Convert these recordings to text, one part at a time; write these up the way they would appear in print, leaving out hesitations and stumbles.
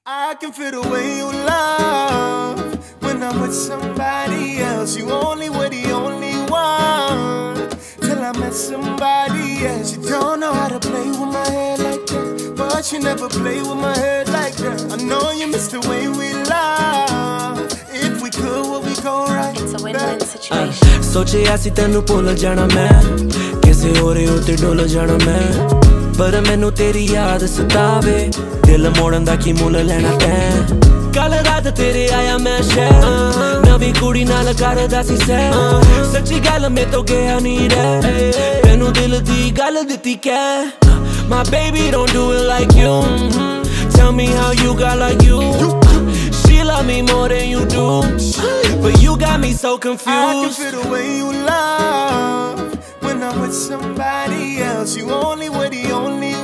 I can feel the way you love when I'm with somebody else. You only were the only one till I met somebody else. You don't know how to play with my head like that, but you never play with my head like that. I know you miss the way we love. If we could, would we go right? It's a win-win situation. सोचे ऐसी तेनू भुल जाना मैं, किसे होर उत्ते डुल जाना मैं, पर मैनू तेरी याद सतावे, दिल मोड़न दा की मुल लेना तैं। कल रात तेरे आया मैं शहर, नवी कुड़ी नाल करदा सी सैर, सच्ची गल में तो गया नहीं रह, तेनू दिल दी गल दित्ती कै। My baby don't do it like you, tell me how you got like you. She love me more than you do, but you got me so confused. I can feel the way you love when I'm with somebody else. You only were the only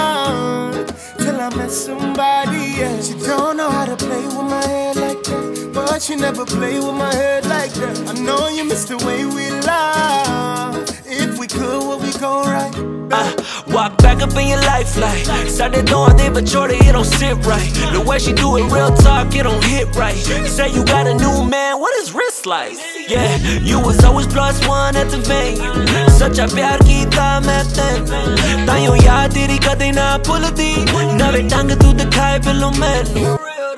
one till I met somebody else. You don't know how to play with my head like that, but you never play with my head like that. I know you miss the way we love. If we could, would we go right? Walk back up in your life like Saturday dawn, they but Jordan, it don't sit right. The way she do it, real talk, it don't hit right. Say you got a new man, what is wrist like? Yeah, you was always +1 at the venue. Such a प्यार कीता मैं तैनू, ताइयों याद तेरी कदे ना भुलदी, नवे ढंग तू दिखाए पिलो मैनू।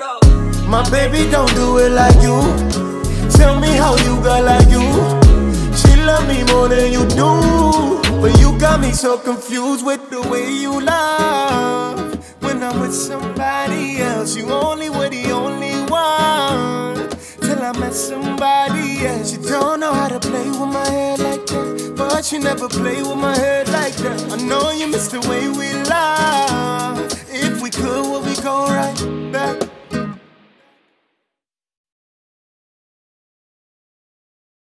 My baby don't do it like you, tell me how you got like you. She love me more than you do, but you got me so confused with the way you love when I'm with somebody else. You only were the only one till I met somebody else. You don't know how to play with my head like that, but you never play with my head like that. I know you miss the way we love. If we could, would we go right back?